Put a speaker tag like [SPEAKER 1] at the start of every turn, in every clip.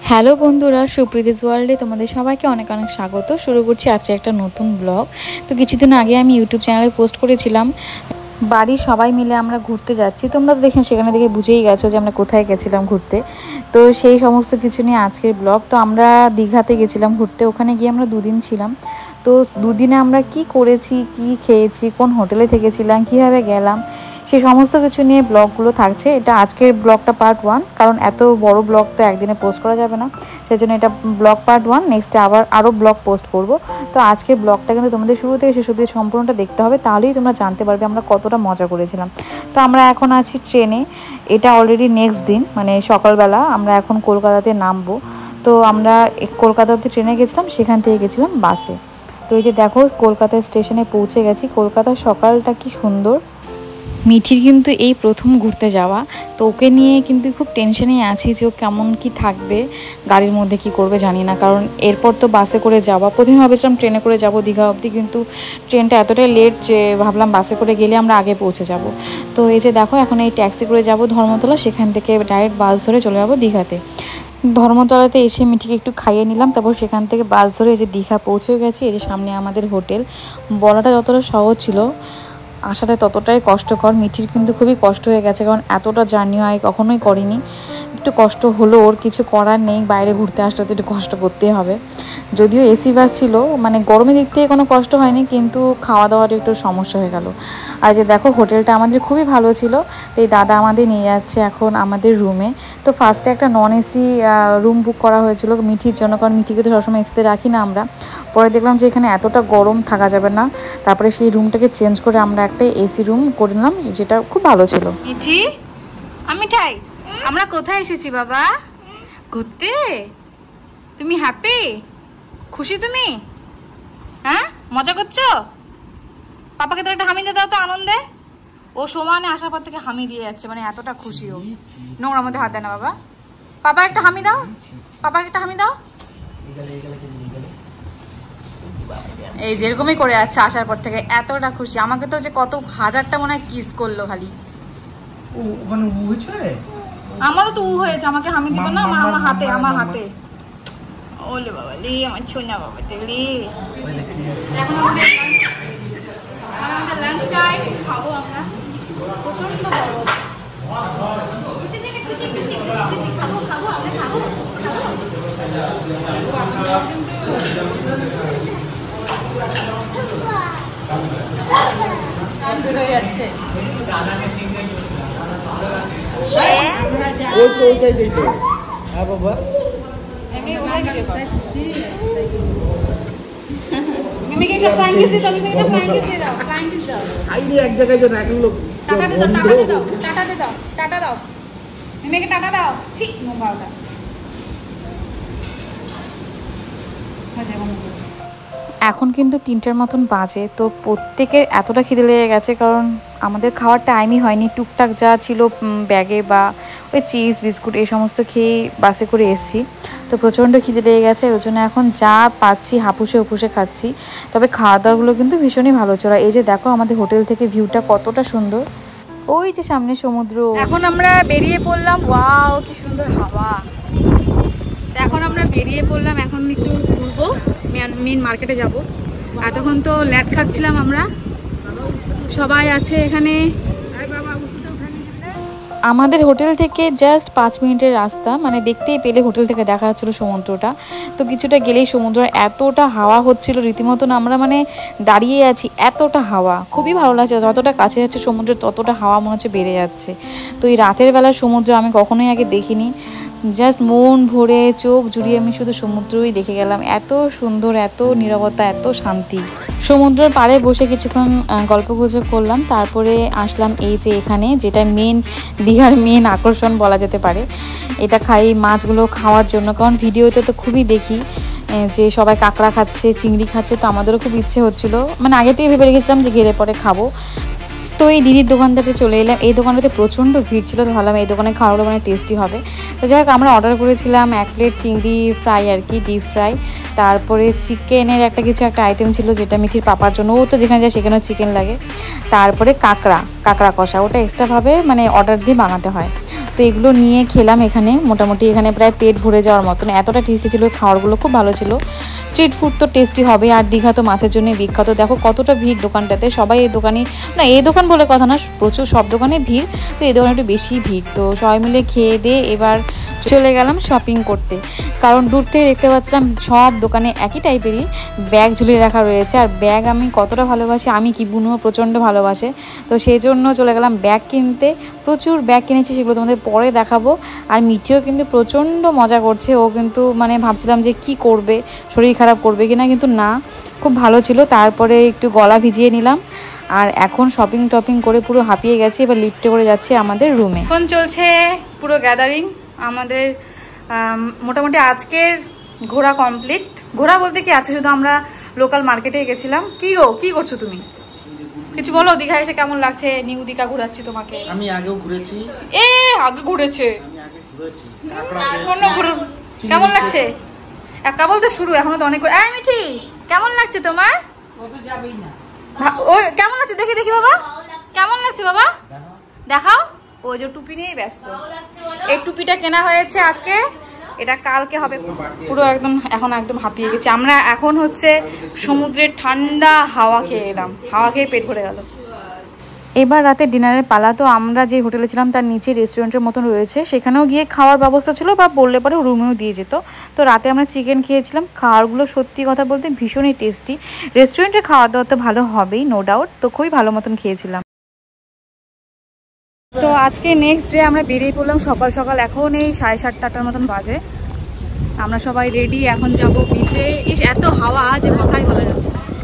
[SPEAKER 1] Hello বন্ধুরা, সুপ্রীতিস ওয়ার্ল্ডে তোমাদের সবাইকে অনেক অনেক স্বাগত। শুরু করছি আজকে একটা নতুন ব্লগ। তো কিছুদিন আগে আমি ইউটিউব চ্যানেলে পোস্ট করেছিলাম বাড়ির সবাই মিলে আমরা ঘুরতে যাচ্ছি। তোমরা তো দেখেন সেখানে দেখে বুঝেই গেছো যে আমরা কোথায় গেছিলাম ঘুরতে। তো সেই সমস্ত কিছু নিয়ে আজকের ব্লগ। তো আমরা দীঘাতে গেছিলাম ঘুরতে, ওখানে গিয়ে আমরা দুদিন ছিলাম। তো দুদিনে আমরা কি করেছি, কি খেয়েছি, কোন হোটেলে থেকেছিলাম, কিভাবে গেলাম, সেই সমস্ত কিছু নিয়ে ব্লগগুলো থাকছে। এটা আজকের ব্লগটা পার্ট 1, কারণ এত বড় ব্লগ তো একদিনে পোস্ট করা যাবে না, সেই জন্য এটা ব্লগ পার্ট 1। নেক্সটে আরও ব্লগ পোস্ট করব। তো আজকের ব্লগটা কিন্তু তোমাদের শুরু থেকে শেষ অবধি সম্পূর্ণটা দেখতে হবে, তাহলেই তোমরা জানতে পারবে আমরা কতটা মজা করেছিলাম। তো আমরা এখন আছি ট্রেনে। এটা অলরেডি নেক্সট দিন, মানে সকালবেলা আমরা এখন কলকাতাতে নামবো। তো আমরা কলকাতা অবধি ট্রেনে গেছিলাম, সেখান থেকে গেছিলাম বাসে। তো এই যে দেখো কলকাতা স্টেশনে পৌঁছে গেছি। কলকাতার সকালটা কি সুন্দর। মিঠির কিন্তু এই প্রথম ঘুরতে যাওয়া, তো ওকে নিয়ে কিন্তু খুব টেনশনে আছি যে ও কেমন কি থাকবে, গাড়ির মধ্যে কি করবে জানি না। কারণ এরপর তো বাসে করে যাওয়া, প্রথমে ভাবেছিলাম ট্রেনে করে যাব দীঘা অবধি, কিন্তু ট্রেনটা এতটাই লেট যে ভাবলাম বাসে করে গেলে আমরা আগে পৌঁছে যাব। তো এই যে দেখো এখন এই ট্যাক্সি করে যাব ধর্মতলা, সেখান থেকে ডাইরেক্ট বাস ধরে চলে যাবো দীঘাতে। ধর্মতলাতে এসে মিঠিকে একটু খাইয়ে নিলাম, তারপর সেখান থেকে বাস ধরে এই যে দীঘা পৌঁছে গেছি। এই যে সামনে আমাদের হোটেল। বলাটা যতটা সহজ ছিল, আসাটা ততটাই কষ্টকর। মিঠির কিন্তু খুবই কষ্ট হয়ে গেছে, কারণ এতটা জার্নি হয় কখনোই করিনি। একটু কষ্ট হলো, ওর কিছু করার নেই, বাইরে ঘুরতে আসলে তো একটু কষ্ট করতেই হবে। যদিও এসি বাস ছিল, মানে গরমের দিক থেকে কোনো কষ্ট হয়নি, কিন্তু খাওয়া দাওয়ার একটু সমস্যা হয়ে গেল। আর যে দেখো হোটেলটা আমাদের খুবই ভালো ছিল। তো এই দাদা আমাদের নিয়ে যাচ্ছে এখন আমাদের রুমে। তো ফার্স্টে একটা নন এসি রুম বুক করা হয়েছিল মিঠির জন্য, কারণ মিঠিকে তো সবসময় এসিতে রাখি না আমরা। পরে দেখলাম যে এখানে এতটা গরম থাকা যাবে না, তারপরে সেই রুমটাকে চেঞ্জ করে আমরা একটা এসি রুম করে নিলাম, যেটা খুব ভালো ছিল। মিঠি, মিঠাই, আমরা কোথায় এসেছি বাবা? ঘুরতে। তুমি হ্যাপি, খুশি তুমি? হ্যাঁ, মজা করছো? পাপাকে তো একটা হামি দিয়ে দাও তো আনন্দে। ও সমানে আসার পর থেকে হামি দিয়ে যাচ্ছে, মানে এতটা খুশি ও। নোংরার মধ্যে হাত দেয় না বাবা। পাপা একটা হামি দাও, পাপাকে একটা হামি দাও। এই যেরকমই করে যাচ্ছে আসার পর থেকে, এতটা খুশি। আমাকে তো যে কত হাজারটা মনে হয় কিস করলো খালি।
[SPEAKER 2] ওখানে উ হয়েছে,
[SPEAKER 1] আমারও তো উ হয়েছে। আমাকে হামি দিব না, আমার হাতে, আমার হাতে। ওলে বাবা লে, আমার ছোনা বাবা লে। এখন আমাদের লাঞ্চ টাইম, খাবো আমরা। প্রচন্ড গরম। খুশি দিনে খুশি খুশি খুশি খুশি খাবো খাবো আমরা খাবো খাবো। বেরোয় যাচ্ছে।
[SPEAKER 2] হ্যাঁ বাবা,
[SPEAKER 1] মিমিকে একটা ফ্রাঙ্কিস দিতে, মিমিকে একটা ফ্রাঙ্কিস দিয়ে দাও, ফ্রাঙ্কিস দাও।
[SPEAKER 2] আইরে এক জায়গায় যে রাখলো।
[SPEAKER 1] টাটা দে দাও, টাটা দে দাও, টাটা দে দাও, টাটা দাও। মিমিকে টাটা দাও। ছি মোবাইলটা এখন কিন্তু 3টার মতন বাজে। তো প্রত্যেকের এতটা খিদে লেগে গেছে, কারণ আমাদের খাওয়ার টাইমই হয়নি। টুকটাক যা ছিল ব্যাগে বা ওই চিজ বিস্কুট এই সমস্ত খেয়ে বাসে করে এসেছি। তো প্রচণ্ড খিদে লেগে গেছে, ওই জন্য এখন যা পাচ্ছি হাপুসে উপুসে খাচ্ছি। তবে খাওয়া দাওয়াগুলো কিন্তু ভীষণই ভালো ছিল। এই যে দেখো আমাদের হোটেল থেকে ভিউটা কতটা সুন্দর, ওই যে সামনে সমুদ্র। এখন আমরা বেরিয়ে পড়লাম। ওয়াও কি সুন্দর হাওয়া। এখন আমরা বেরিয়ে পড়লাম, এখন একটু ঘুরবো, মেন মার্কেটে যাব। এতক্ষণ তো ল্যাট খাচ্ছিলাম আমরা, সবাই আছে এখানে। আমাদের হোটেল থেকে জাস্ট 5 মিনিটের রাস্তা, মানে দেখতেই পেলে হোটেল থেকে দেখা যাচ্ছিলো সমুদ্রটা। তো কিছুটা গেলেই সমুদ্র, এতটা হাওয়া হচ্ছিল রীতিমতন, আমরা মানে দাঁড়িয়ে আছি, এতটা হাওয়া খুবই ভালো লাগছে। যতটা কাছে যাচ্ছে সমুদ্র ততটা হাওয়া মনে হচ্ছে বেড়ে যাচ্ছে। তো এই রাতের বেলার সমুদ্র আমি কখনোই আগে দেখিনি। জাস্ট মন ভরে চোখ জুড়িয়ে আমি শুধু সমুদ্রই দেখে গেলাম। এত সুন্দর, এত নীরবতা, এত শান্তি। সমুদ্রের পাড়ে বসে কিছুক্ষণ গল্পগুজব করলাম, তারপরে আসলাম এই যে এখানে, যেটা দীঘার মেন আকর্ষণ বলা যেতে পারে। এটা খাই মাছগুলো খাওয়ার জন্য, কারণ ভিডিওতে তো খুবই দেখি যে সবাই কাঁকড়া খাচ্ছে, চিংড়ি খাচ্ছে। তো আমাদেরও খুব ইচ্ছে হচ্ছিল, মানে আগে থেকে ভেবে রেখেছিলাম যে গেলে পরে খাবো। তো এই দিদির দোকানটাতে চলে এলাম। এই দোকানটাতে প্রচণ্ড ভিড় ছিল, তো ভাবলাম এই দোকানে খাওয়াগুলো মানে টেস্টি হবে। তো যাই হোক আমরা অর্ডার করেছিলাম 1 প্লেট চিংড়ি ফ্রাই আর কি, ডিপ ফ্রাই। তারপরে চিকেনের একটা আইটেম ছিল, যেটা মিঠির পাপার জন্য, ও তো যেখানে যায় সেখানেও চিকেন লাগে। তারপরে কাঁকড়া কষা, ওটা এক্সট্রাভাবে মানে অর্ডার দিয়ে বানাতে হয়। তো তো এগুলো নিয়ে খেলাম এখানে, মোটামুটি এখানে প্রায় পেট ভরে যাওয়ার মতন, এতটা টেস্টি ছিল। খাবারগুলো খুব ভালো ছিল। স্ট্রিট ফুড তো টেস্টি হবে, আর দীঘা তো মাছের জন্য বিখ্যাত। দেখো কতটা ভিড় দোকানটাতে, সবাই এই দোকানে, না এই দোকান বলে কথা না, প্রচুর সব দোকানে ভিড়, তো এই দোকানে একটু বেশি ভিড়। তো সবাই মিলে খেয়ে দিয়ে এবার চলে গেলাম শপিং করতে, কারণ দূর থেকে দেখতে পাচ্ছিলাম সব দোকানে একই টাইপেরই ব্যাগ ঝুলিয়ে রাখা রয়েছে। আর ব্যাগ আমি কতটা ভালোবাসি, আমি কি বুনু প্রচণ্ড ভালোবাসে, তো সেই জন্য চলে গেলাম ব্যাগ কিনতে। প্রচুর ব্যাগ কিনেছি, সেগুলো তোমাদের পরে দেখাবো। আর মিঠিও কিন্তু প্রচণ্ড মজা করছে, ও কিন্তু মানে ভাবছিলাম যে কি করবে, শরীর খারাপ করবে কিনা, কিন্তু না, খুব ভালো ছিল। তারপরে একটু গলা ভিজিয়ে নিলাম, আর এখন শপিং টপিং করে পুরো হাঁপিয়ে গেছি। এবার লিফটে করে যাচ্ছি আমাদের রুমে। এখন চলছে পুরো গ্যাদারিং আমাদের, মোটামুটি আজকের ঘোরা কমপ্লিট। ঘোরা বলতে কি আছে, শুধু আমরা লোকাল মার্কেটে গেছিলাম। কি গো, কি করছো তুমি? কিছু বলো, দীঘা এসে কেমন লাগছে? নিউ দীঘা ঘোরাচ্ছি তোমাকে।
[SPEAKER 2] আমি আগেও ঘুরেছি।
[SPEAKER 1] আগে ঘুরেছে,
[SPEAKER 2] আমি আগে ঘুরেছি।
[SPEAKER 1] কেমন লাগছে? একা বলতে শুরু, এখনো তো অনেক। মিঠি, কেমন লাগছে তোমার? ওই কেমন লাগছে দেখি দেখি বাবা, কেমন লাগছে বাবা? দেখাও। ওই যে টুপি নিয়ে ব্যস্ত। এই টুপিটা কেনা হয়েছে আজকে, এটা কালকে হবে। পুরো একদম এখন একদম হাঁপিয়ে গেছি আমরা। এখন হচ্ছে সমুদ্রের ঠান্ডা হাওয়া খেয়ে এলাম, হাওয়া খেয়ে পেট ভরে গেল। এবার রাতে ডিনারের পালা। তো আমরা যে হোটেলে ছিলাম তার নিচে রেস্টুরেন্টের মতন রয়েছে, সেখানেও গিয়ে খাওয়ার ব্যবস্থা ছিল, বা বললে পরে রুমেও দিয়ে যেত। তো রাতে আমরা চিকেন খেয়েছিলাম। খাওয়ারগুলো সত্যি কথা বলতে ভীষণই টেস্টি। রেস্টুরেন্টের খাওয়া দাওয়া তো ভালো হবেই, নো ডাউট। তো খুবই ভালো মতন খেয়েছিলাম। তো আজকে নেক্সট ডে আমরা বেরিয়ে পড়লাম সকাল সকাল। এখন এই 7:30-8টার মতন বাজে। আমরা সবাই রেডি, এখন যাব বিচে। এত হাওয়া যে কথাই বলা যাচ্ছে।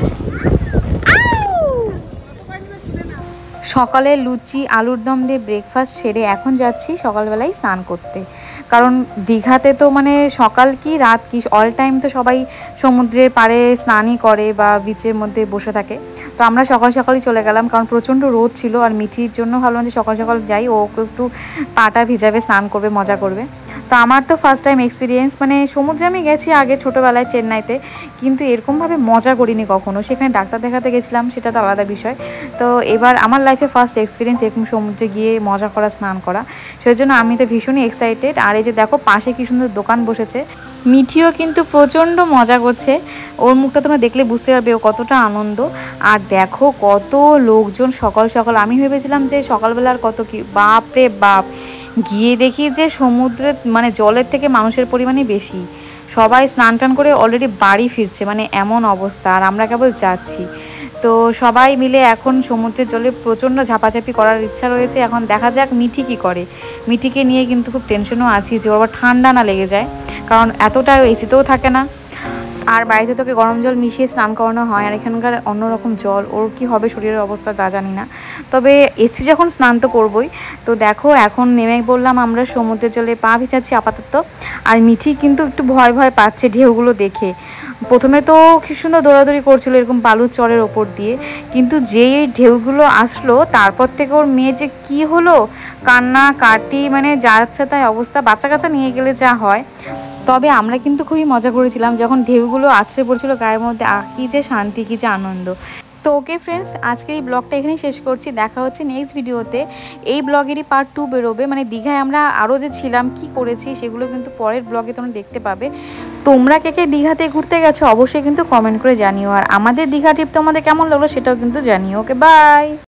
[SPEAKER 1] সকালে লুচি আলুর দম দিয়ে ব্রেকফাস্ট সেরে এখন যাচ্ছি সকালবেলায় স্নান করতে, কারণ দীঘাতে তো মানে সকাল কি রাত কি অল টাইম তো সবাই সমুদ্রের পাড়ে স্নানই করে বা বিচের মধ্যে বসে থাকে। তো আমরা সকাল সকালই চলে গেলাম, কারণ প্রচণ্ড রোদ ছিল। আর মিঠির জন্য ভাবলাম যে সকাল সকাল যাই, ও একটু পাটা ভিজাবে, স্নান করবে, মজা করবে। তো আমার তো ফার্স্ট টাইম এক্সপিরিয়েন্স, মানে সমুদ্রে আমি গেছি আগে ছোটোবেলায় চেন্নাইতে, কিন্তু এরকমভাবে মজা করিনি কখনো। সেখানে ডাক্তার দেখাতে গেছিলাম, সেটা তো আলাদা বিষয়। তো এবার আমার লাইফে ফার্স্ট এক্সপিরিয়েন্স এরকম সমুদ্রে গিয়ে মজা করা, স্নান করা, সেই জন্য আমি তো ভীষণই এক্সাইটেড। আর এই যে দেখো পাশে কি সুন্দর দোকান বসেছে। মিঠিও কিন্তু প্রচণ্ড মজা করছে, ওর মুখটা তোমরা দেখলে বুঝতে পারবে ও কতটা আনন্দ। আর দেখো কত লোকজন সকাল সকাল। আমি ভেবেছিলাম যে সকালবেলার কত কি, বাপ রে বাপ, গিয়ে দেখি যে সমুদ্রের মানে জলের থেকে মানুষের পরিমাণই বেশি। সবাই স্নান টান করে অলরেডি বাড়ি ফিরছে, মানে এমন অবস্থা। আর আমরা কেবল যাচ্ছি। তো সবাই মিলে এখন সমুদ্রের জলে প্রচণ্ড ঝাপাঝাপি করার ইচ্ছা রয়েছে। এখন দেখা যাক মিঠি কী করে। মিঠিকে নিয়ে কিন্তু খুব টেনশনও আছি যে ওর ঠান্ডা না লেগে যায়, কারণ এতটা এসিতেও থাকে না। আর বাড়িতে তোকে গরম জল মিশিয়ে স্নান করানো হয়, আর এখানকার অন্যরকম জল, ওর কি হবে শরীরের অবস্থা তা জানি না। তবে এসি যখন স্নান তো করবই। তো দেখো এখন নেমে বললাম আমরা সমুদ্রের জলে পা ভিজাচ্ছি আপাতত। আর মিঠি কিন্তু একটু ভয় ভয় পাচ্ছে ঢেউগুলো দেখে। প্রথমে তো কি সুন্দর দৌড়াদৌড়ি করছিল এরকম বালুর চরের ওপর দিয়ে, কিন্তু যেই ঢেউগুলো আসলো তারপর থেকে ওর মেয়ে যে কি হলো, কান্না কাটি, মানে যাচ্ছে তাই অবস্থা। বাচ্চা কাচ্চা নিয়ে গেলে যা হয়। তবে আমরা কিন্তু খুবই মজা করেছিলাম যখন ঢেউগুলো আছড়ে পড়ছিল গায়ের মধ্যে। কী যে শান্তি, কী যে আনন্দ। তো ওকে ফ্রেন্ডস, আজকের এই ব্লগটা এখানেই শেষ করছি। দেখা হচ্ছে নেক্সট ভিডিওতে। এই ব্লগেরই পার্ট 2 বেরোবে, মানে দীঘায় আমরা আরও যে ছিলাম কি করেছি সেগুলো কিন্তু পরের ব্লগে তোমরা দেখতে পাবে। তোমরা কে কে দীঘাতে ঘুরতে গেছো অবশ্যই কিন্তু কমেন্ট করে জানিও। আর আমাদের দীঘা ট্রিপ তোমাদের কেমন লাগলো সেটাও কিন্তু জানিও। Okay by.